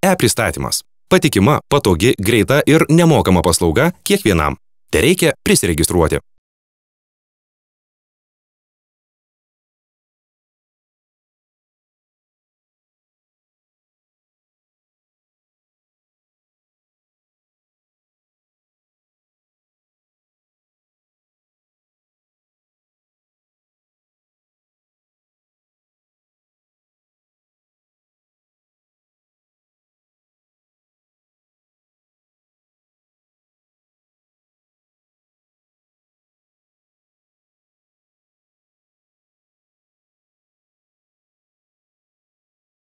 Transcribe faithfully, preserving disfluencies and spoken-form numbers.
E-pristatymas. Patikima, patogi, greita ir nemokama paslauga kiekvienam. Tereikia prisiregistruoti.